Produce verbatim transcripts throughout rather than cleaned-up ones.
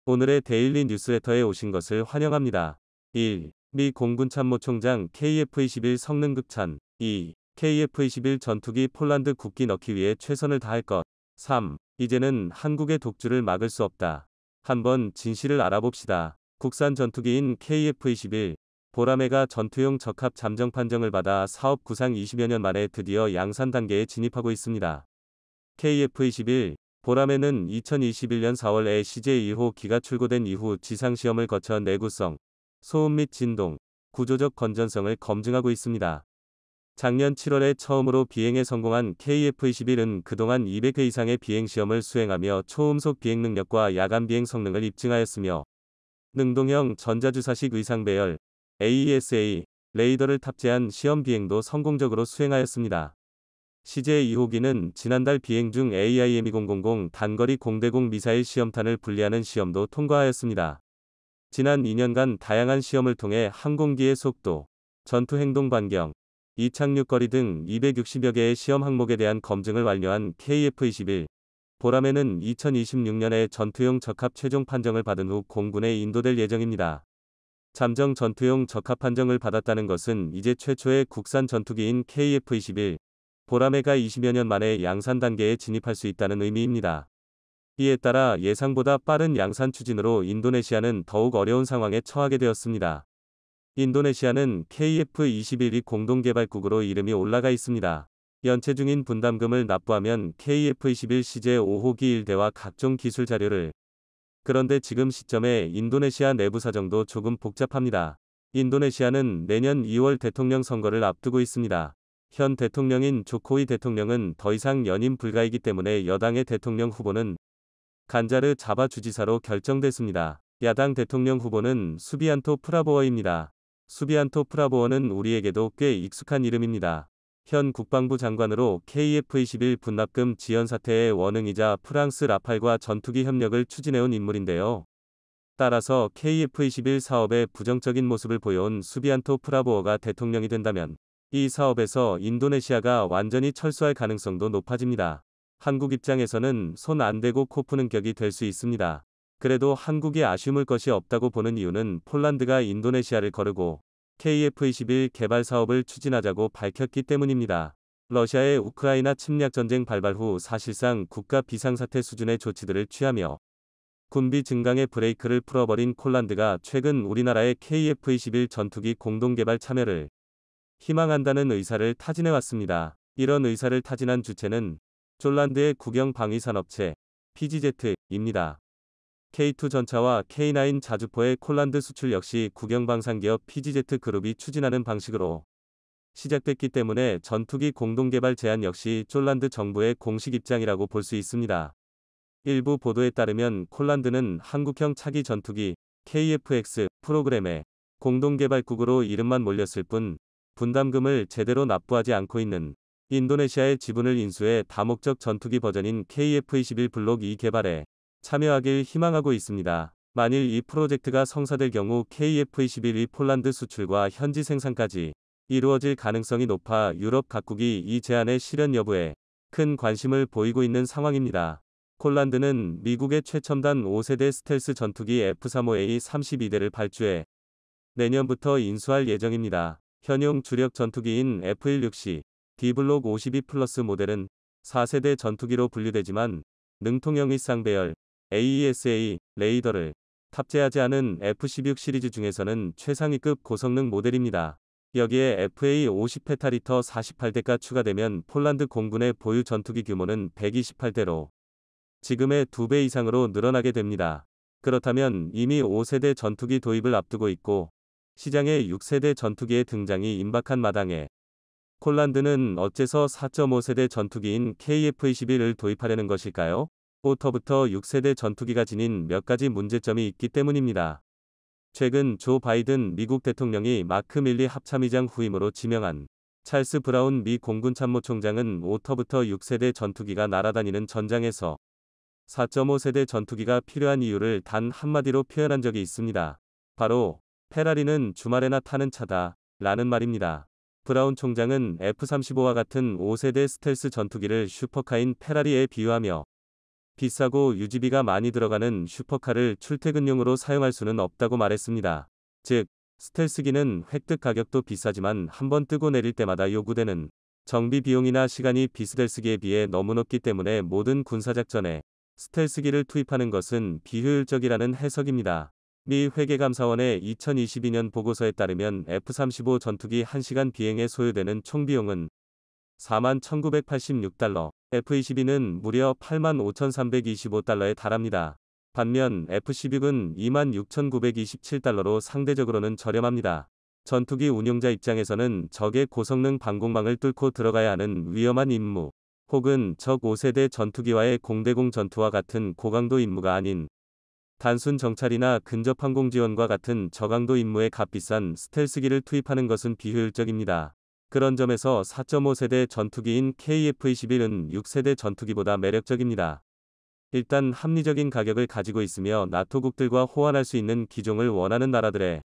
오늘의 데일리 뉴스레터에 오신 것을 환영합니다. 일. 미 공군 참모총장 케이에프 이십일 성능 극찬. 이. 케이에프 이십일 전투기 폴란드 국기 넣기 위해 최선을 다할 것. 삼. 이제는 한국의 독주를 막을 수 없다. 한번 진실을 알아봅시다. 국산 전투기인 케이에프 이십일 보라매가 전투용 적합 잠정 판정을 받아 사업 구상 이십여 년 만에 드디어 양산 단계에 진입하고 있습니다. 케이에프 이십일 보라매는 이천이십일 년 사월에 씨제이 일 호 기가 출고된 이후 지상시험을 거쳐 내구성, 소음 및 진동, 구조적 건전성을 검증하고 있습니다. 작년 칠월에 처음으로 비행에 성공한 케이에프 이십일은 그동안 이백 회 이상의 비행시험을 수행하며 초음속 비행 능력과 야간 비행 성능을 입증하였으며 능동형 전자주사식 의상 배열 에이이에스에이 레이더를 탑재한 시험 비행도 성공적으로 수행하였습니다. 씨제이 이 호기는 지난달 비행 중 에이아이엠 이천백 단거리 공대공 미사일 시험탄을 분리하는 시험도 통과하였습니다. 지난 이 년간 다양한 시험을 통해 항공기의 속도, 전투 행동 반경, 이착륙 거리 등 이백육십여 개의 시험 항목에 대한 검증을 완료한 케이에프 이십일 보라매는 이천이십육 년에 전투용 적합 최종 판정을 받은 후 공군에 인도될 예정입니다. 잠정 전투용 적합 판정을 받았다는 것은 이제 최초의 국산 전투기인 케이에프 이십일 보라매가 이십여 년 만에 양산 단계에 진입할 수 있다는 의미입니다. 이에 따라 예상보다 빠른 양산 추진으로 인도네시아는 더욱 어려운 상황에 처하게 되었습니다. 인도네시아는 케이에프 이십일이 공동개발국으로 이름이 올라가 있습니다. 연체 중인 분담금을 납부하면 케이에프 이십일 씨제 오 호기 일대와 각종 기술 자료를. 그런데 지금 시점에 인도네시아 내부 사정도 조금 복잡합니다. 인도네시아는 내년 이월 대통령 선거를 앞두고 있습니다. 현 대통령인 조코위 대통령은 더 이상 연임 불가이기 때문에 여당의 대통령 후보는 간자르 자바 주지사로 결정됐습니다. 야당 대통령 후보는 수비안토 프라보어입니다. 수비안토 프라보어는 우리에게도 꽤 익숙한 이름입니다. 현 국방부 장관으로 케이에프 이십일 분납금 지연 사태의 원흉이자 프랑스 라팔과 전투기 협력을 추진해온 인물인데요. 따라서 케이에프 이십일 사업에 부정적인 모습을 보여온 수비안토 프라보어가 대통령이 된다면 이 사업에서 인도네시아가 완전히 철수할 가능성도 높아집니다. 한국 입장에서는 손 안 대고 코 푸는 격이 될 수 있습니다. 그래도 한국이 아쉬울 것이 없다고 보는 이유는 폴란드가 인도네시아를 거르고 케이에프 이십일 개발 사업을 추진하자고 밝혔기 때문입니다. 러시아의 우크라이나 침략 전쟁 발발 후 사실상 국가 비상사태 수준의 조치들을 취하며 군비 증강의 브레이크를 풀어버린 폴란드가 최근 우리나라의 케이에프 이십일 전투기 공동개발 참여를 희망한다는 의사를 타진해왔습니다. 이런 의사를 타진한 주체는 폴란드의 국영 방위산업체 피지제트입니다. 케이 투 전차와 케이 나인 자주포의 폴란드 수출 역시 국영방산기업 피지제트 그룹이 추진하는 방식으로 시작됐기 때문에 전투기 공동개발 제안 역시 폴란드 정부의 공식 입장이라고 볼 수 있습니다. 일부 보도에 따르면 폴란드는 한국형 차기 전투기 케이에프엑스 프로그램의 공동개발국으로 이름만 몰렸을 뿐 분담금을 제대로 납부하지 않고 있는 인도네시아의 지분을 인수해 다목적 전투기 버전인 케이에프 이십일 블록 이 개발에 참여하길 희망하고 있습니다. 만일 이 프로젝트가 성사될 경우 케이에프 이십일이 폴란드 수출과 현지 생산까지 이루어질 가능성이 높아 유럽 각국이 이 제안의 실현 여부에 큰 관심을 보이고 있는 상황입니다. 폴란드는 미국의 최첨단 오 세대 스텔스 전투기 에프 삼십오 에이 삼십이 대를 발주해 내년부터 인수할 예정입니다. 현용 주력 전투기인 에프 십육 씨 디 블록 오십이 플러스 모델은 사 세대 전투기로 분류되지만 능통형 휘상 배열 에이이에스에이 레이더를 탑재하지 않은 에프 십육 시리즈 중에서는 최상위급 고성능 모델입니다. 여기에 에프에이 오십 페타리터 사십팔 대가 추가되면 폴란드 공군의 보유 전투기 규모는 백이십팔 대로 지금의 두 배 이상으로 늘어나게 됩니다. 그렇다면 이미 오 세대 전투기 도입을 앞두고 있고 시장에 육 세대 전투기의 등장이 임박한 마당에 폴란드는 어째서 사 점 오 세대 전투기인 케이에프 이십일을 도입하려는 것일까요? 오터부터 육 세대 전투기가 지닌 몇 가지 문제점이 있기 때문입니다. 최근 조 바이든 미국 대통령이 마크 밀리 합참의장 후임으로 지명한 찰스 브라운 미 공군 참모총장은 오터부터 육 세대 전투기가 날아다니는 전장에서 사 점 오 세대 전투기가 필요한 이유를 단 한마디로 표현한 적이 있습니다. 바로 페라리는 주말에나 타는 차다 라는 말입니다. 브라운 총장은 에프 삼십오와 같은 오 세대 스텔스 전투기를 슈퍼카인 페라리에 비유하며 비싸고 유지비가 많이 들어가는 슈퍼카를 출퇴근용으로 사용할 수는 없다고 말했습니다. 즉, 스텔스기는 획득 가격도 비싸지만 한번 뜨고 내릴 때마다 요구되는 정비 비용이나 시간이 비스텔스기에 비해 너무 높기 때문에 모든 군사작전에 스텔스기를 투입하는 것은 비효율적이라는 해석입니다. 미 회계감사원의 이천이십이 년 보고서에 따르면 에프 삼십오 전투기 한 시간 비행에 소요되는 총 비용은 사만 천구백팔십육 달러, 에프 이십이는 무려 팔만 오천삼백이십오 달러에 달합니다. 반면 에프 십육은 이만 육천구백이십칠 달러로 상대적으로는 저렴합니다. 전투기 운용자 입장에서는 적의 고성능 방공망을 뚫고 들어가야 하는 위험한 임무, 혹은 적 오 세대 전투기와의 공대공 전투와 같은 고강도 임무가 아닌 단순 정찰이나 근접 항공 지원과 같은 저강도 임무에 값비싼 스텔스기를 투입하는 것은 비효율적입니다. 그런 점에서 사 점 오 세대 전투기인 케이에프 이십일은 육 세대 전투기보다 매력적입니다. 일단 합리적인 가격을 가지고 있으며 나토국들과 호환할 수 있는 기종을 원하는 나라들의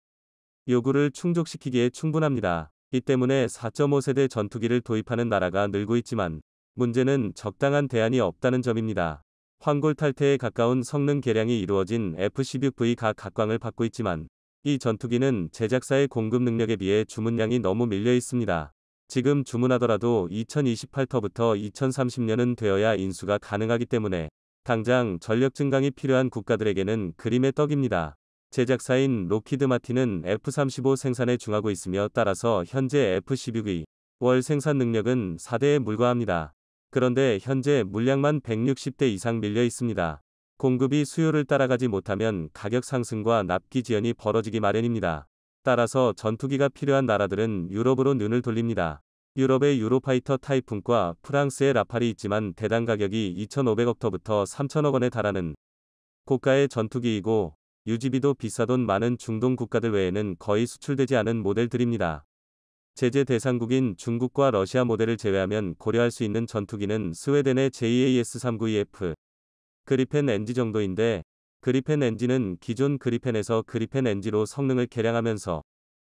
요구를 충족시키기에 충분합니다. 이 때문에 사 점 오 세대 전투기를 도입하는 나라가 늘고 있지만 문제는 적당한 대안이 없다는 점입니다. 황골탈퇴에 가까운 성능 개량이 이루어진 에프 십육 브이가 각광을 받고 있지만 이 전투기는 제작사의 공급 능력에 비해 주문량이 너무 밀려 있습니다. 지금 주문하더라도 이천이십팔 터부터 이천삼십 년은 되어야 인수가 가능하기 때문에 당장 전력 증강이 필요한 국가들에게는 그림의 떡입니다. 제작사인 록히드 마틴은 에프 삼십오 생산에 중하고 있으며 따라서 현재 에프 십육의 월 생산 능력은 사 대에 불과합니다. 그런데 현재 물량만 백육십 대 이상 밀려 있습니다. 공급이 수요를 따라가지 못하면 가격 상승과 납기 지연이 벌어지기 마련입니다. 따라서 전투기가 필요한 나라들은 유럽으로 눈을 돌립니다. 유럽의 유로파이터 타이푼과 프랑스의 라팔이 있지만 대당 가격이 이천오백억 터부터 삼천억 원에 달하는 고가의 전투기이고 유지비도 비싸돈 많은 중동 국가들 외에는 거의 수출되지 않은 모델들입니다. 제재 대상국인 중국과 러시아 모델을 제외하면 고려할 수 있는 전투기는 스웨덴의 제이에이에스 삼백구십이 에프 그리펜 엔지 정도인데, 그리펜 엔지는 기존 그리펜에서 그리펜 엔지로 성능을 개량하면서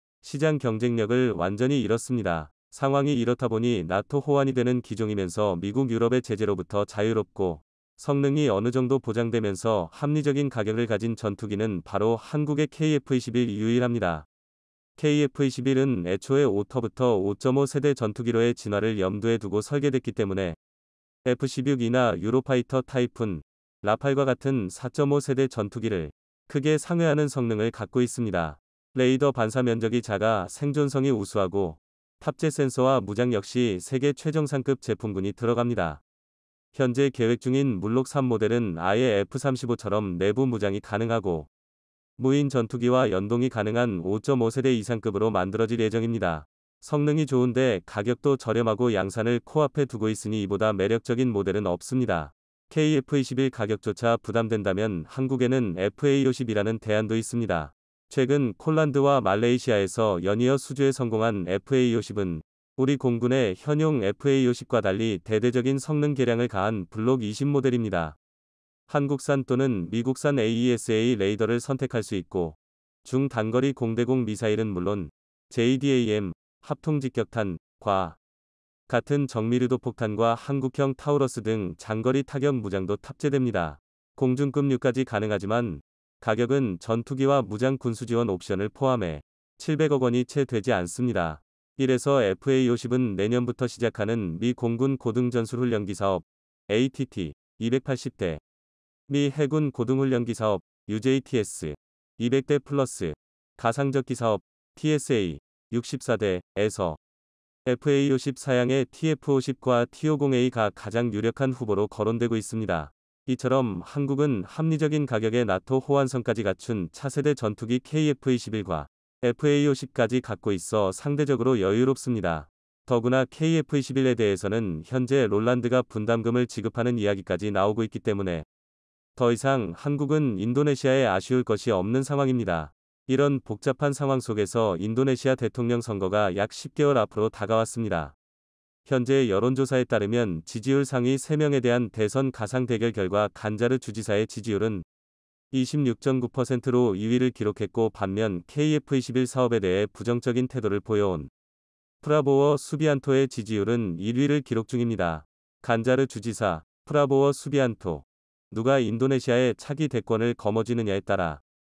시장 경쟁력을 완전히 잃었습니다. 상황이 이렇다 보니 나토 호환이 되는 기종이면서 미국 유럽의 제재로부터 자유롭고 성능이 어느 정도 보장되면서 합리적인 가격을 가진 전투기는 바로 한국의 케이에프 이십일이 유일합니다. 케이에프 이십일은 애초에 오 터부터 오 점 오 세대 전투기로의 진화를 염두에 두고 설계됐기 때문에 에프 십육이나 유로파이터 타이푼, 라팔과 같은 사 점 오 세대 전투기를 크게 상회하는 성능을 갖고 있습니다. 레이더 반사 면적이 작아 생존성이 우수하고 탑재 센서와 무장 역시 세계 최정상급 제품군이 들어갑니다. 현재 계획 중인 물록 삼 모델은 아예 에프 삼십오처럼 내부 무장이 가능하고 무인 전투기와 연동이 가능한 오 점 오 세대 이상급으로 만들어질 예정입니다. 성능이 좋은데 가격도 저렴하고 양산을 코앞에 두고 있으니 이보다 매력적인 모델은 없습니다. 케이에프 이십일 가격조차 부담된다면 한국에는 에프에이 오십이라는 대안도 있습니다. 최근 폴란드와 말레이시아에서 연이어 수주에 성공한 에프에이 오십은 우리 공군의 현용 에프에이 오십과 달리 대대적인 성능 개량을 가한 블록 이십 모델입니다. 한국산 또는 미국산 에이이에스에이 레이더를 선택할 수 있고 중단거리 공대공 미사일은 물론 제이디에이엠, 합통직격탄, 과 같은 정밀유도 폭탄과 한국형 타우러스 등 장거리 타격 무장도 탑재됩니다. 공중급류까지 가능하지만 가격은 전투기와 무장 군수지원 옵션을 포함해 칠백억 원이 채 되지 않습니다. 이래서 에프에이 오십은 내년부터 시작하는 미 공군 고등전술훈련기 사업 에이티티 이백팔십 대, 미 해군 고등훈련기 사업 유제이티에스 이백 대 플러스 가상적기 사업 티에스에이 육십사 대에서 에프에이 오십 사양의 티에프 오십과 티 오십 에이가 가장 유력한 후보로 거론되고 있습니다. 이처럼 한국은 합리적인 가격의 나토 호환성까지 갖춘 차세대 전투기 케이에프 이십일과 에프에이 오십까지 갖고 있어 상대적으로 여유롭습니다. 더구나 케이에프 이십일에 대해서는 현재 롤란드가 분담금을 지급하는 이야기까지 나오고 있기 때문에 더 이상 한국은 인도네시아에 아쉬울 것이 없는 상황입니다. 이런 복잡한 상황 속에서 인도네시아 대통령 선거가 약 십 개월 앞으로 다가왔습니다. 현재 여론조사에 따르면 지지율 상위 세 명에 대한 대선 가상 대결 결과 간자르 주지사의 지지율은 이십육 점 구 퍼센트로 이 위를 기록했고, 반면 케이에프 이십일 사업에 대해 부정적인 태도를 보여온 프라보워 수비안토의 지지율은 일 위를 기록 중입니다. 간자르 주지사, 프라보워 수비안토 누가 인도네시아의 차기 대권을 거머쥐느냐에 따라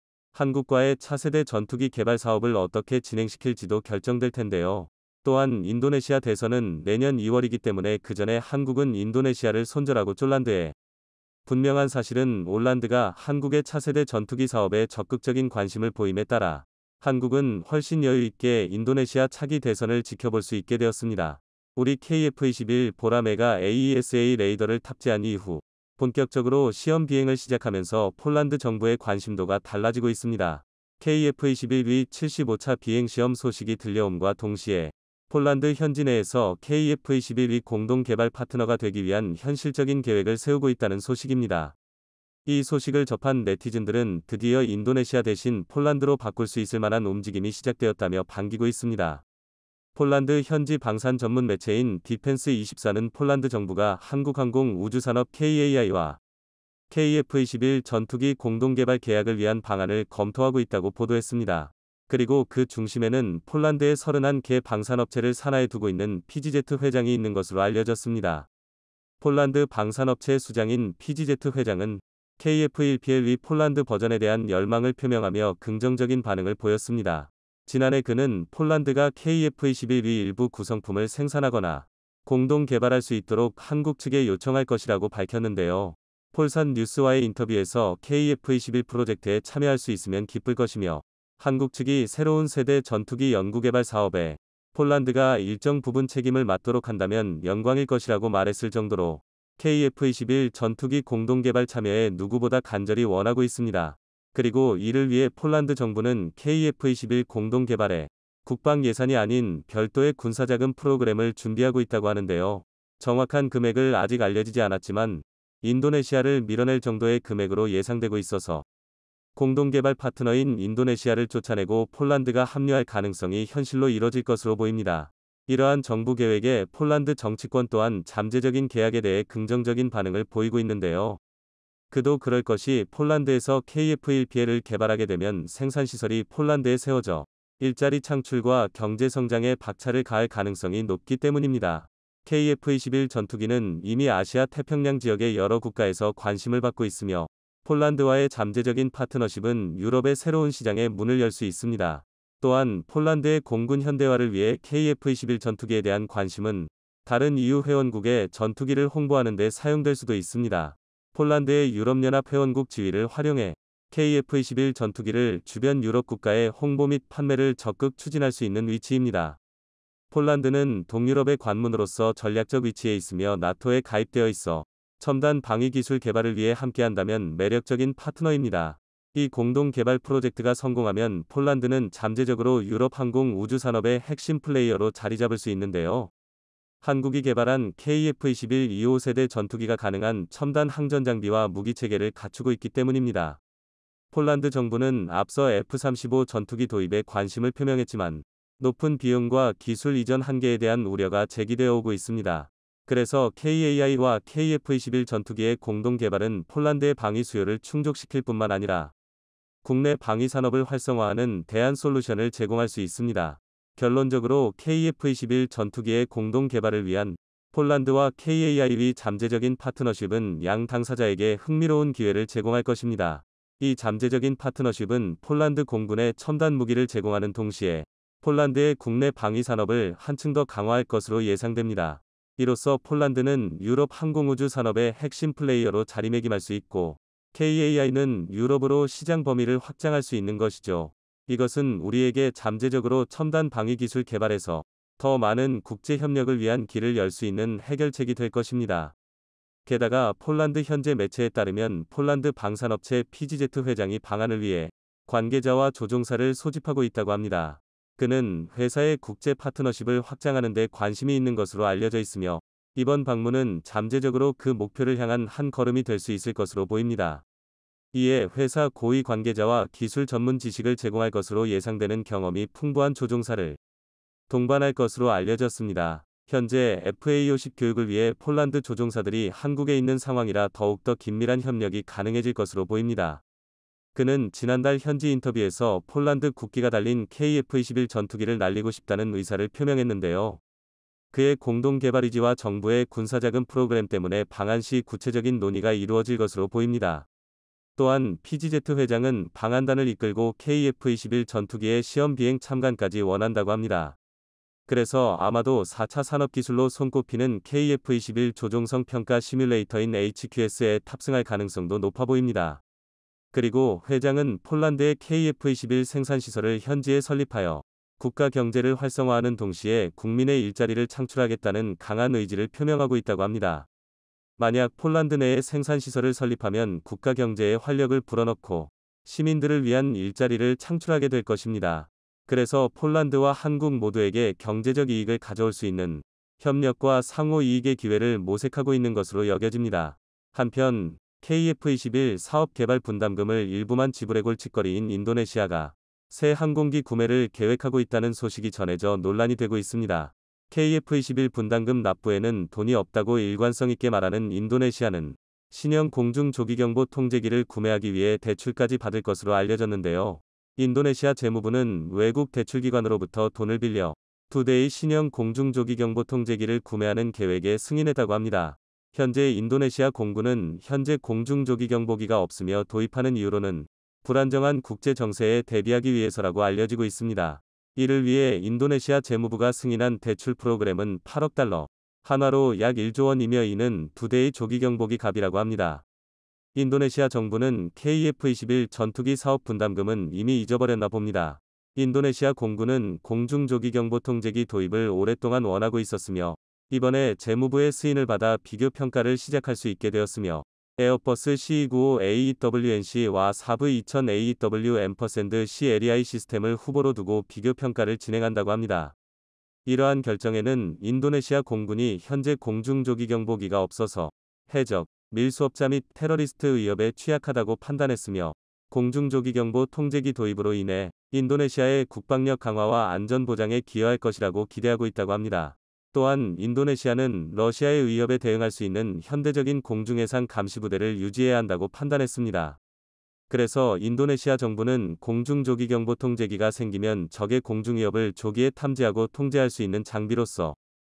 한국과의 차세대 전투기 개발 사업을 어떻게 진행시킬지도 결정될 텐데요. 또한 인도네시아 대선은 내년 이월이기 때문에 그 전에 한국은 인도네시아를 손절하고 쫄란드에 분명한 사실은 올란드가 한국의 차세대 전투기 사업에 적극적인 관심을 보임에 따라 한국은 훨씬 여유 있게 인도네시아 차기 대선을 지켜볼 수 있게 되었습니다. 우리 케이에프 이십일 보라매가 에이이에스에이 레이더를 탑재한 이후 본격적으로 시험 비행을 시작하면서 폴란드 정부의 관심도가 달라지고 있습니다. 케이에프 이십일 위 칠십오 차 비행 시험 소식이 들려옴과 동시에 폴란드 현지 내에서 케이에프 이십일 위 공동 개발 파트너가 되기 위한 현실적인 계획을 세우고 있다는 소식입니다. 이 소식을 접한 네티즌들은 드디어 인도네시아 대신 폴란드로 바꿀 수 있을 만한 움직임이 시작되었다며 반기고 있습니다. 폴란드 현지 방산 전문 매체인 디펜스 이십사는 폴란드 정부가 한국항공우주산업 케이에이아이와 케이에프 이십일 전투기 공동개발 계약을 위한 방안을 검토하고 있다고 보도했습니다. 그리고 그 중심에는 폴란드의 서른한 개 방산업체를 산하에 두고 있는 피지제트 회장이 있는 것으로 알려졌습니다. 폴란드 방산업체 수장인 피지제트 회장은 케이에프 십일 위 폴란드 버전에 대한 열망을 표명하며 긍정적인 반응을 보였습니다. 지난해 그는 폴란드가 케이에프 이십일 위 일부 구성품을 생산하거나 공동 개발할 수 있도록 한국 측에 요청할 것이라고 밝혔는데요. 폴산 뉴스와의 인터뷰에서 케이에프 이십일 프로젝트에 참여할 수 있으면 기쁠 것이며 한국 측이 새로운 세대 전투기 연구개발 사업에 폴란드가 일정 부분 책임을 맡도록 한다면 영광일 것이라고 말했을 정도로 케이에프 이십일 전투기 공동개발 참여에 누구보다 간절히 원하고 있습니다. 그리고 이를 위해 폴란드 정부는 케이에프 이십일 공동개발에 국방 예산이 아닌 별도의 군사자금 프로그램을 준비하고 있다고 하는데요. 정확한 금액을 아직 알려지지 않았지만 인도네시아를 밀어낼 정도의 금액으로 예상되고 있어서 공동개발 파트너인 인도네시아를 쫓아내고 폴란드가 합류할 가능성이 현실로 이뤄질 것으로 보입니다. 이러한 정부 계획에 폴란드 정치권 또한 잠재적인 계약에 대해 긍정적인 반응을 보이고 있는데요. 그도 그럴 것이 폴란드에서 케이에프 십일을 개발하게 되면 생산시설이 폴란드에 세워져 일자리 창출과 경제 성장에 박차를 가할 가능성이 높기 때문입니다. 케이에프 이십일 전투기는 이미 아시아 태평양 지역의 여러 국가에서 관심을 받고 있으며 폴란드와의 잠재적인 파트너십은 유럽의 새로운 시장에 문을 열 수 있습니다. 또한 폴란드의 공군 현대화를 위해 케이에프 이십일 전투기에 대한 관심은 다른 이유 회원국의 전투기를 홍보하는 데 사용될 수도 있습니다. 폴란드의 유럽연합 회원국 지위를 활용해 케이에프 이십일 전투기를 주변 유럽 국가의 홍보 및 판매를 적극 추진할 수 있는 위치입니다. 폴란드는 동유럽의 관문으로서 전략적 위치에 있으며 나토에 가입되어 있어 첨단 방위 기술 개발을 위해 함께한다면 매력적인 파트너입니다. 이 공동 개발 프로젝트가 성공하면 폴란드는 잠재적으로 유럽 항공 우주 산업의 핵심 플레이어로 자리 잡을 수 있는데요. 한국이 개발한 케이에프 이십일 이 호 세대 전투기가 가능한 첨단 항전 장비와 무기 체계를 갖추고 있기 때문입니다. 폴란드 정부는 앞서 에프 삼십오 전투기 도입에 관심을 표명했지만 높은 비용과 기술 이전 한계에 대한 우려가 제기되어 오고 있습니다. 그래서 케이에이아이와 케이에프 이십일 전투기의 공동 개발은 폴란드의 방위 수요를 충족시킬 뿐만 아니라 국내 방위 산업을 활성화하는 대안 솔루션을 제공할 수 있습니다. 결론적으로 케이에프 이십일 전투기의 공동 개발을 위한 폴란드와 케이에이아이의 잠재적인 파트너십은 양 당사자에게 흥미로운 기회를 제공할 것입니다. 이 잠재적인 파트너십은 폴란드 공군에 첨단 무기를 제공하는 동시에 폴란드의 국내 방위 산업을 한층 더 강화할 것으로 예상됩니다. 이로써 폴란드는 유럽 항공우주 산업의 핵심 플레이어로 자리매김할 수 있고 케이에이아이는 유럽으로 시장 범위를 확장할 수 있는 것이죠. 이것은 우리에게 잠재적으로 첨단 방위 기술 개발에서 더 많은 국제 협력을 위한 길을 열 수 있는 해결책이 될 것입니다. 게다가 폴란드 현재 매체에 따르면 폴란드 방산업체 피지제트 회장이 방안을 위해 관계자와 조종사를 소집하고 있다고 합니다. 그는 회사의 국제 파트너십을 확장하는 데 관심이 있는 것으로 알려져 있으며 이번 방문은 잠재적으로 그 목표를 향한 한 걸음이 될 수 있을 것으로 보입니다. 이에 회사 고위 관계자와 기술 전문 지식을 제공할 것으로 예상되는 경험이 풍부한 조종사를 동반할 것으로 알려졌습니다. 현재 에프에이 오십 교육을 위해 폴란드 조종사들이 한국에 있는 상황이라 더욱더 긴밀한 협력이 가능해질 것으로 보입니다. 그는 지난달 현지 인터뷰에서 폴란드 국기가 달린 케이에프 이십일 전투기를 날리고 싶다는 의사를 표명했는데요. 그의 공동 개발 의지와 정부의 군사자금 프로그램 때문에 방한 시 구체적인 논의가 이루어질 것으로 보입니다. 또한 피지제트 회장은 방한단을 이끌고 케이에프 이십일 전투기의 시험 비행 참관까지 원한다고 합니다. 그래서 아마도 사 차 산업기술로 손꼽히는 케이에프 이십일 조종성 평가 시뮬레이터인 에이치큐에스에 탑승할 가능성도 높아 보입니다. 그리고 회장은 폴란드의 케이에프 이십일 생산시설을 현지에 설립하여 국가 경제를 활성화하는 동시에 국민의 일자리를 창출하겠다는 강한 의지를 표명하고 있다고 합니다. 만약 폴란드 내에 생산시설을 설립하면 국가 경제에 활력을 불어넣고 시민들을 위한 일자리를 창출하게 될 것입니다. 그래서 폴란드와 한국 모두에게 경제적 이익을 가져올 수 있는 협력과 상호 이익의 기회를 모색하고 있는 것으로 여겨집니다. 한편 케이에프 이십일 사업 개발 분담금을 일부만 지불해 골칫거리인 인도네시아가 새 항공기 구매를 계획하고 있다는 소식이 전해져 논란이 되고 있습니다. 케이에프 이십일 분담금 납부에는 돈이 없다고 일관성 있게 말하는 인도네시아는 신형 공중 조기경보 통제기를 구매하기 위해 대출까지 받을 것으로 알려졌는데요. 인도네시아 재무부는 외국 대출기관으로부터 돈을 빌려 두 대의 신형 공중조기경보 통제기를 구매하는 계획에 승인했다고 합니다. 현재 인도네시아 공군은 현재 공중조기경보기가 없으며 도입하는 이유로는 불안정한 국제 정세에 대비하기 위해서라고 알려지고 있습니다. 이를 위해 인도네시아 재무부가 승인한 대출 프로그램은 팔억 달러, 한화로 약 일조 원이며 이는 두 대의 조기경보기 값이라고 합니다. 인도네시아 정부는 케이에프 이십일 전투기 사업 분담금은 이미 잊어버렸나 봅니다. 인도네시아 공군은 공중조기경보 통제기 도입을 오랫동안 원하고 있었으며 이번에 재무부의 승인을 받아 비교 평가를 시작할 수 있게 되었으며 에어버스 씨 이백구십오 에이더블유엔씨와 사브 이천 에이더블유 앰퍼센드-C 엘이아이 시스템을 후보로 두고 비교 평가를 진행한다고 합니다. 이러한 결정에는 인도네시아 공군이 현재 공중조기경보기가 없어서 해적, 밀수업자 및 테러리스트 위협에 취약하다고 판단했으며 공중조기경보 통제기 도입으로 인해 인도네시아의 국방력 강화와 안전보장에 기여할 것이라고 기대하고 있다고 합니다. 또한 인도네시아는 러시아의 위협에 대응할 수 있는 현대적인 공중해상 감시부대를 유지해야 한다고 판단했습니다. 그래서 인도네시아 정부는 공중조기경보 통제기가 생기면 적의 공중위협을 조기에 탐지하고 통제할 수 있는 장비로서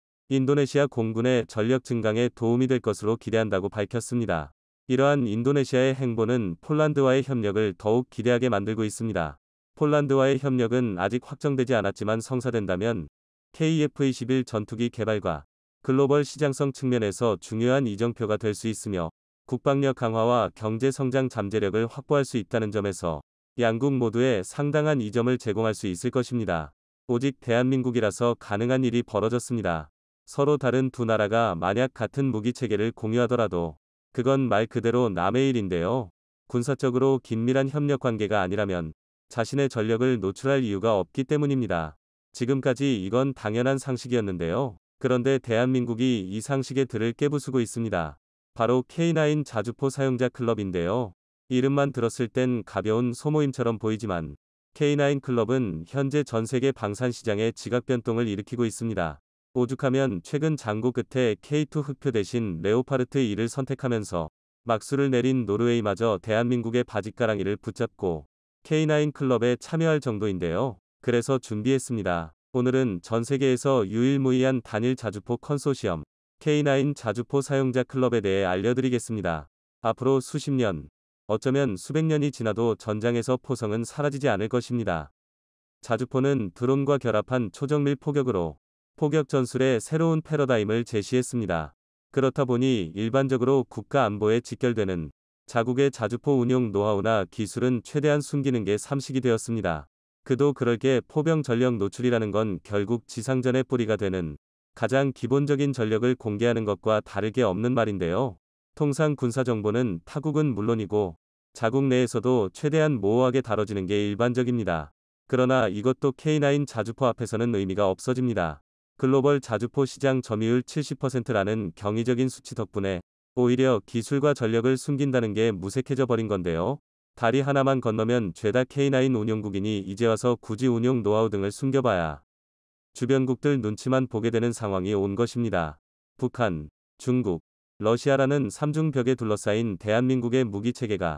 인도네시아 공군의 전력 증강에 도움이 될 것으로 기대한다고 밝혔습니다. 이러한 인도네시아의 행보는 폴란드와의 협력을 더욱 기대하게 만들고 있습니다. 폴란드와의 협력은 아직 확정되지 않았지만 성사된다면 케이에프 이십일 전투기 개발과 글로벌 시장성 측면에서 중요한 이정표가 될 수 있으며 국방력 강화와 경제 성장 잠재력을 확보할 수 있다는 점에서 양국 모두에 상당한 이점을 제공할 수 있을 것입니다. 오직 대한민국이라서 가능한 일이 벌어졌습니다. 서로 다른 두 나라가 만약 같은 무기체계를 공유하더라도 그건 말 그대로 남의 일인데요. 군사적으로 긴밀한 협력 관계가 아니라면 자신의 전력을 노출할 이유가 없기 때문입니다. 지금까지 이건 당연한 상식이었는데요. 그런데 대한민국이 이 상식의 들을 깨부수고 있습니다. 바로 케이 나인 자주포 사용자 클럽인데요. 이름만 들었을 땐 가벼운 소모임처럼 보이지만 케이 나인 클럽은 현재 전 세계 방산 시장에 지각 변동을 일으키고 있습니다. 오죽하면 최근 장고 끝에 케이 투 흑표 대신 레오파르트 이를 선택하면서 막수를 내린 노르웨이마저 대한민국의 바짓가랑이를 붙잡고 케이 나인 클럽에 참여할 정도인데요. 그래서 준비했습니다. 오늘은 전 세계에서 유일무이한 단일 자주포 컨소시엄 케이 나인 자주포 사용자 클럽에 대해 알려드리겠습니다. 앞으로 수십 년, 어쩌면 수백 년이 지나도 전장에서 포성은 사라지지 않을 것입니다. 자주포는 드론과 결합한 초정밀 포격으로 포격 전술의 새로운 패러다임을 제시했습니다. 그렇다 보니 일반적으로 국가 안보에 직결되는 자국의 자주포 운용 노하우나 기술은 최대한 숨기는 게 삼식이 되었습니다. 그도 그럴 게 포병 전력 노출이라는 건 결국 지상전의 뿌리가 되는 가장 기본적인 전력을 공개하는 것과 다를 게 없는 말인데요. 통상 군사정보는 타국은 물론이고 자국 내에서도 최대한 모호하게 다뤄지는 게 일반적입니다. 그러나 이것도 케이 나인 자주포 앞에서는 의미가 없어집니다. 글로벌 자주포 시장 점유율 칠십 퍼센트라는 경이적인 수치 덕분에 오히려 기술과 전력을 숨긴다는 게 무색해져 버린 건데요. 다리 하나만 건너면 죄다 케이 나인 운용국이니 이제 와서 굳이 운용 노하우 등을 숨겨봐야 주변국들 눈치만 보게 되는 상황이 온 것입니다. 북한, 중국, 러시아라는 삼중벽에 둘러싸인 대한민국의 무기체계가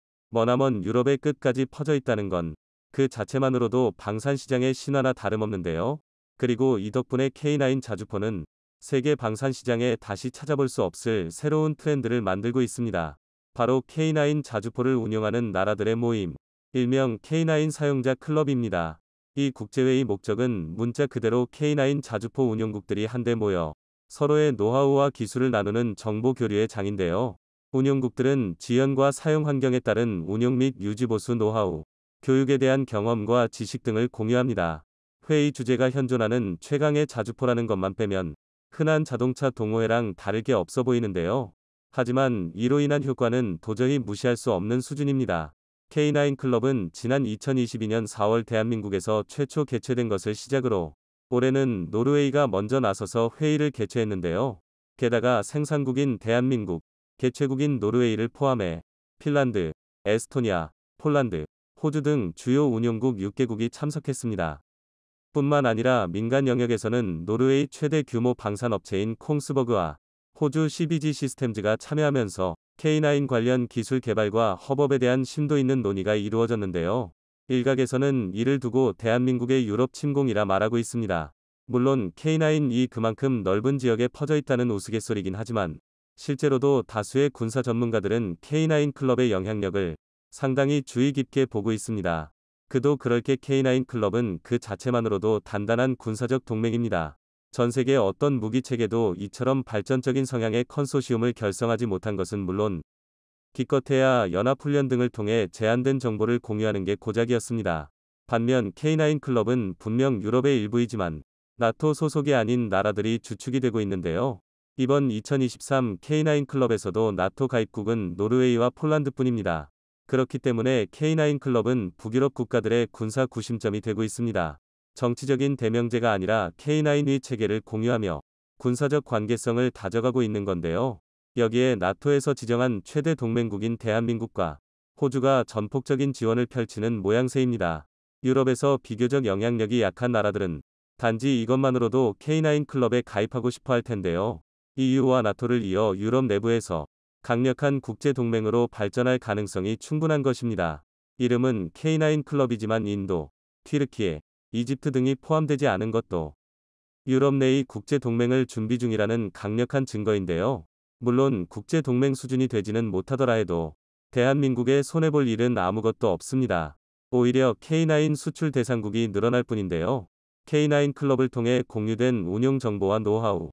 머나먼 유럽의 끝까지 퍼져 있다는 건 그 자체만으로도 방산시장의 신화나 다름없는데요. 그리고 이 덕분에 케이 나인 자주포는 세계 방산 시장에 다시 찾아볼 수 없을 새로운 트렌드를 만들고 있습니다. 바로 케이 나인 자주포를 운영하는 나라들의 모임, 일명 케이 나인 사용자 클럽입니다. 이 국제회의 목적은 문자 그대로 케이 나인 자주포 운용국들이 한데 모여 서로의 노하우와 기술을 나누는 정보 교류의 장인데요. 운용국들은 지연과 사용 환경에 따른 운용 및 유지 보수 노하우, 교육에 대한 경험과 지식 등을 공유합니다. 회의 주제가 현존하는 최강의 자주포라는 것만 빼면 흔한 자동차 동호회랑 다를 게 없어 보이는데요. 하지만 이로 인한 효과는 도저히 무시할 수 없는 수준입니다. 케이 나인 클럽은 지난 이천이십이 년 사월 대한민국에서 최초 개최된 것을 시작으로 올해는 노르웨이가 먼저 나서서 회의를 개최했는데요. 게다가 생산국인 대한민국, 개최국인 노르웨이를 포함해 핀란드, 에스토니아, 폴란드, 호주 등 주요 운용국 육 개국이 참석했습니다. 뿐만 아니라 민간 영역에서는 노르웨이 최대 규모 방산업체인 콩스버그와 호주 씨비지 시스템즈가 참여하면서 케이 나인 관련 기술 개발과 허법에 대한 심도 있는 논의가 이루어졌는데요. 일각에서는 이를 두고 대한민국의 유럽 침공이라 말하고 있습니다. 물론 케이 나인이 그만큼 넓은 지역에 퍼져 있다는 우스갯소리긴 하지만 실제로도 다수의 군사 전문가들은 케이 나인 클럽의 영향력을 상당히 주의 깊게 보고 있습니다. 그도 그럴 게 케이 나인 클럽은 그 자체만으로도 단단한 군사적 동맹입니다. 전 세계 어떤 무기 체계도 이처럼 발전적인 성향의 컨소시움을 결성하지 못한 것은 물론 기껏해야 연합훈련 등을 통해 제한된 정보를 공유하는 게 고작이었습니다. 반면 케이 나인 클럽은 분명 유럽의 일부이지만 나토 소속이 아닌 나라들이 주축이 되고 있는데요. 이번 이천이십삼 케이 나인 클럽에서도 나토 가입국은 노르웨이와 폴란드뿐입니다. 그렇기 때문에 케이 나인 클럽은 북유럽 국가들의 군사 구심점이 되고 있습니다. 정치적인 대명제가 아니라 케이 나인의 체계를 공유하며 군사적 관계성을 다져가고 있는 건데요. 여기에 나토에서 지정한 최대 동맹국인 대한민국과 호주가 전폭적인 지원을 펼치는 모양새입니다. 유럽에서 비교적 영향력이 약한 나라들은 단지 이것만으로도 케이 나인 클럽에 가입하고 싶어 할 텐데요. 이유와 나토를 이어 유럽 내부에서 강력한 국제동맹으로 발전할 가능성이 충분한 것입니다. 이름은 케이 나인 클럽이지만 인도, 튀르키예, 이집트 등이 포함되지 않은 것도 유럽 내의 국제동맹을 준비 중이라는 강력한 증거인데요. 물론 국제동맹 수준이 되지는 못하더라 해도 대한민국에 손해볼 일은 아무것도 없습니다. 오히려 케이 나인 수출 대상국이 늘어날 뿐인데요. 케이 나인 클럽을 통해 공유된 운용 정보와 노하우,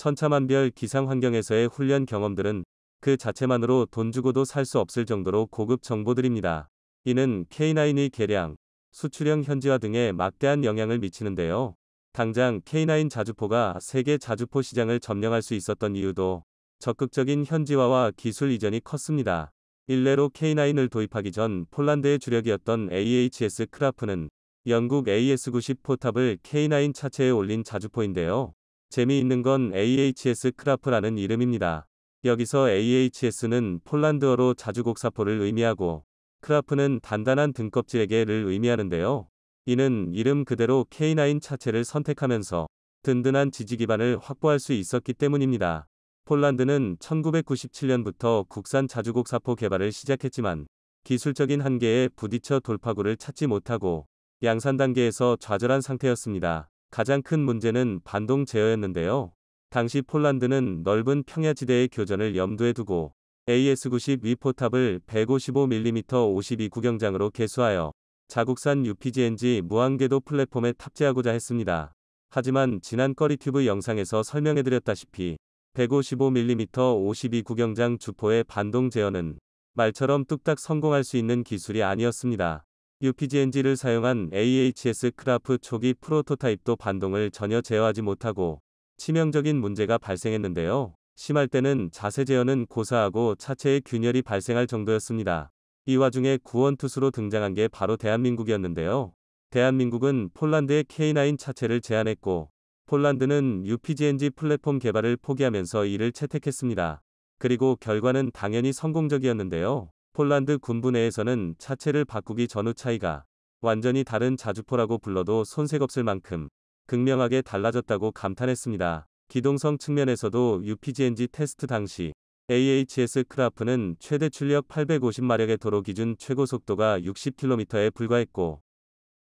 천차만별 기상 환경에서의 훈련 경험들은 그 자체만으로 돈 주고도 살 수 없을 정도로 고급 정보들입니다. 이는 케이 나인의 개량, 수출형 현지화 등에 막대한 영향을 미치는데요. 당장 케이 나인 자주포가 세계 자주포 시장을 점령할 수 있었던 이유도 적극적인 현지화와 기술 이전이 컸습니다. 일례로 케이 나인을 도입하기 전 폴란드의 주력이었던 에이에이치에스 크라프는 영국 에이에스 구십 포탑을 케이 나인 차체에 올린 자주포인데요. 재미있는 건 에이에이치에스 크라프라는 이름입니다. 여기서 에이에이치에스는 폴란드어로 자주곡사포를 의미하고 크라프는 단단한 등껍질에게를 의미하는데요. 이는 이름 그대로 케이 나인 차체를 선택하면서 든든한 지지 기반을 확보할 수 있었기 때문입니다. 폴란드는 천구백구십칠 년부터 국산 자주곡사포 개발을 시작했지만 기술적인 한계에 부딪혀 돌파구를 찾지 못하고 양산 단계에서 좌절한 상태였습니다. 가장 큰 문제는 반동 제어였는데요. 당시 폴란드는 넓은 평야지대의 교전을 염두에 두고 에이에스 구십 위포탑을 백오십오 밀리미터 오십이 구경장으로 개수하여 자국산 유피지엔지 무한궤도 플랫폼에 탑재하고자 했습니다. 하지만 지난 꺼리튜브 영상에서 설명해드렸다시피 백오십오 밀리미터 오십이 구경장 주포의 반동 제어는 말처럼 뚝딱 성공할 수 있는 기술이 아니었습니다. 유피지엔지를 사용한 에이에이치에스 크라프 초기 프로토타입도 반동을 전혀 제어하지 못하고 치명적인 문제가 발생했는데요. 심할 때는 자세 제어는 고사하고 차체에 균열이 발생할 정도였습니다. 이 와중에 구원투수로 등장한 게 바로 대한민국이었는데요. 대한민국은 폴란드의 케이 나인 차체를 제안했고 폴란드는 유피지엔지 플랫폼 개발을 포기하면서 이를 채택했습니다. 그리고 결과는 당연히 성공적이었는데요. 폴란드 군부 내에서는 차체를 바꾸기 전후 차이가 완전히 다른 자주포라고 불러도 손색 없을 만큼 극명하게 달라졌다고 감탄했습니다. 기동성 측면에서도 유피지엔지 테스트 당시 에이에이치에스 크라프는 최대 출력 팔백오십 마력의 도로 기준 최고 속도가 육십 킬로미터에 불과했고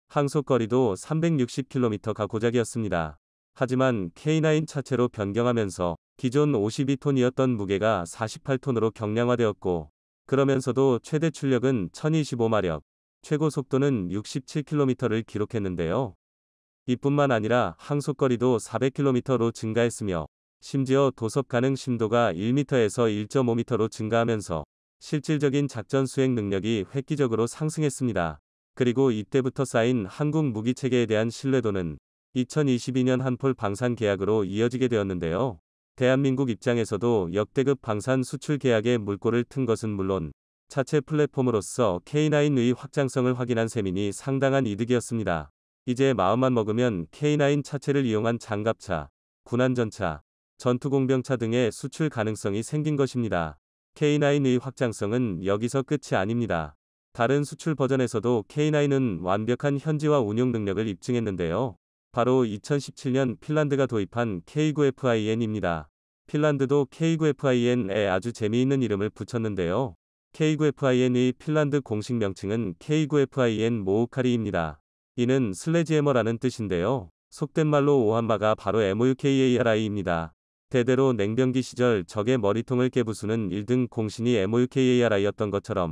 항속거리도 삼백육십 킬로미터가 고작이었습니다. 하지만 케이 나인 차체로 변경하면서 기존 오십이 톤이었던 무게가 사십팔 톤으로 경량화되었고, 그러면서도 최대 출력은 천이십오 마력, 최고 속도는 육십칠 킬로미터를 기록했는데요. 이뿐만 아니라 항속거리도 사백 킬로미터로 증가했으며, 심지어 도섭 가능 심도가 일 미터에서 일 점 오 미터로 증가하면서 실질적인 작전 수행 능력이 획기적으로 상승했습니다. 그리고 이때부터 쌓인 한국 무기체계에 대한 신뢰도는 이천이십이 년 한폴 방산 계약으로 이어지게 되었는데요. 대한민국 입장에서도 역대급 방산 수출 계약에 물꼬를 튼 것은 물론 차체 플랫폼으로서 케이 나인의 확장성을 확인한 셈이니 상당한 이득이었습니다. 이제 마음만 먹으면 케이 나인 차체를 이용한 장갑차, 군안전차, 전투공병차 등의 수출 가능성이 생긴 것입니다. 케이 나인의 확장성은 여기서 끝이 아닙니다. 다른 수출 버전에서도 케이 나인은 완벽한 현지화 운용 능력을 입증했는데요. 바로 이천십칠 년 핀란드가 도입한 케이 나인 에프아이엔입니다. 핀란드도 케이 나인 에프아이엔에 아주 재미있는 이름을 붙였는데요. 케이 나인 에프아이엔의 핀란드 공식 명칭은 케이 나인 에프아이엔 모우카리입니다. 이는 슬래지해머라는 뜻인데요. 속된 말로 오한마가 바로 모우카리입니다. 대대로 냉병기 시절 적의 머리통을 깨부수는 일 등 공신이 모우카리였던 것처럼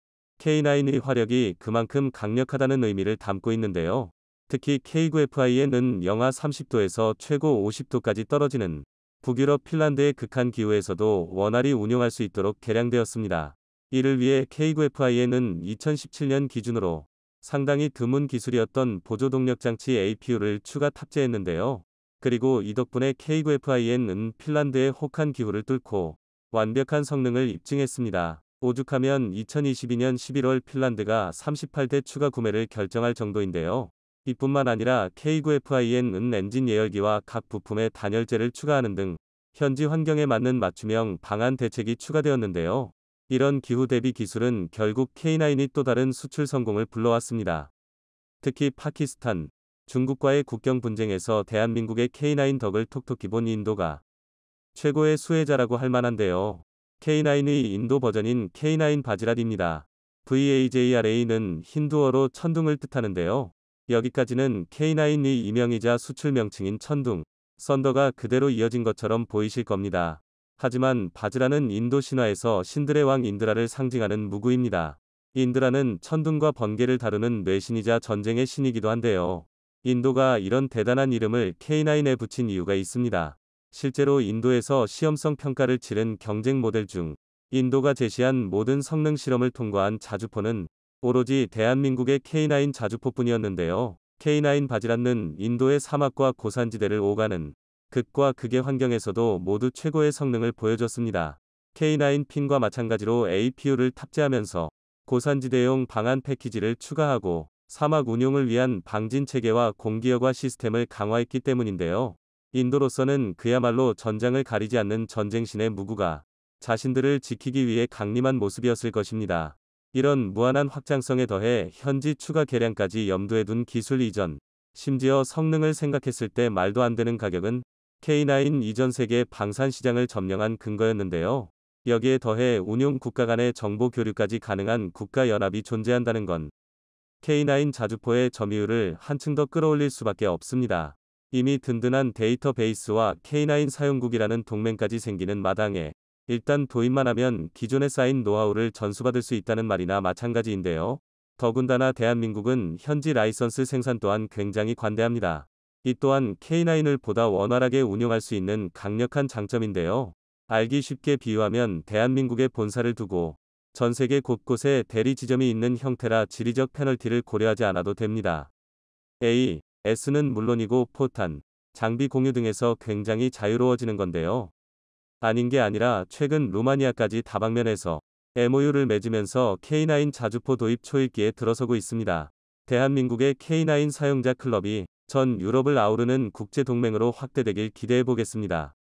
케이 나인의 화력이 그만큼 강력하다는 의미를 담고 있는데요. 특히 케이 나인 에프아이엔은 영하 삼십 도에서 최고 오십 도까지 떨어지는 북유럽 핀란드의 극한 기후에서도 원활히 운용할 수 있도록 개량되었습니다. 이를 위해 케이 나인 에프아이엔은 이천십칠 년 기준으로 상당히 드문 기술이었던 보조동력장치 에이피유를 추가 탑재했는데요. 그리고 이 덕분에 케이 나인 에프아이엔은 핀란드의 혹한 기후를 뚫고 완벽한 성능을 입증했습니다. 오죽하면 이천이십이 년 십일월 핀란드가 삼십팔 대 추가 구매를 결정할 정도인데요. 이뿐만 아니라 케이 나인 에프아이엔은 엔진 예열기와 각 부품에 단열재를 추가하는 등 현지 환경에 맞는 맞춤형 방안 대책이 추가되었는데요. 이런 기후 대비 기술은 결국 케이 나인이 또 다른 수출 성공을 불러왔습니다. 특히 파키스탄, 중국과의 국경 분쟁에서 대한민국의 케이 나인 덕을 톡톡히 본 인도가 최고의 수혜자라고 할 만한데요. 케이 나인의 인도 버전인 케이 나인 바지랏입니다. 브이에이제이알에이는 힌두어로 천둥을 뜻하는데요. 여기까지는 케이 나인의 이명이자 수출 명칭인 천둥, 썬더가 그대로 이어진 것처럼 보이실 겁니다. 하지만 바즈라는 인도 신화에서 신들의 왕 인드라를 상징하는 무구입니다. 인드라는 천둥과 번개를 다루는 뇌신이자 전쟁의 신이기도 한데요. 인도가 이런 대단한 이름을 케이 나인에 붙인 이유가 있습니다. 실제로 인도에서 시험성 평가를 치른 경쟁 모델 중 인도가 제시한 모든 성능 실험을 통과한 자주포는 오로지 대한민국의 케이 나인 자주포뿐이었는데요. 케이 나인 바지랏는 인도의 사막과 고산지대를 오가는 극과 극의 환경에서도 모두 최고의 성능을 보여줬습니다. 케이 나인 핀과 마찬가지로 에이피유를 탑재하면서 고산지대용 방안 패키지를 추가하고 사막 운용을 위한 방진 체계와 공기여과 시스템을 강화했기 때문인데요. 인도로서는 그야말로 전장을 가리지 않는 전쟁신의 무구가 자신들을 지키기 위해 강림한 모습이었을 것입니다. 이런 무한한 확장성에 더해 현지 추가 개량까지 염두에 둔 기술 이전, 심지어 성능을 생각했을 때 말도 안 되는 가격은 케이 나인 이전 세계 방산 시장을 점령한 근거였는데요. 여기에 더해 운용 국가 간의 정보 교류까지 가능한 국가연합이 존재한다는 건 케이 나인 자주포의 점유율을 한층 더 끌어올릴 수밖에 없습니다. 이미 든든한 데이터베이스와 케이 나인 사용국이라는 동맹까지 생기는 마당에 일단 도입만 하면 기존에 쌓인 노하우를 전수받을 수 있다는 말이나 마찬가지인데요. 더군다나 대한민국은 현지 라이선스 생산 또한 굉장히 관대합니다. 이 또한 케이 나인을 보다 원활하게 운용할 수 있는 강력한 장점인데요. 알기 쉽게 비유하면 대한민국에 본사를 두고 전 세계 곳곳에 대리 지점이 있는 형태라 지리적 페널티를 고려하지 않아도 됩니다. A, S는 물론이고 포탄, 장비 공유 등에서 굉장히 자유로워지는 건데요. 아닌 게 아니라 최근 루마니아까지 다방면에서 엠오유를 맺으면서 케이 나인 자주포 도입 초읽기에 들어서고 있습니다. 대한민국의 케이 나인 사용자 클럽이 전 유럽을 아우르는 국제동맹으로 확대되길 기대해보겠습니다.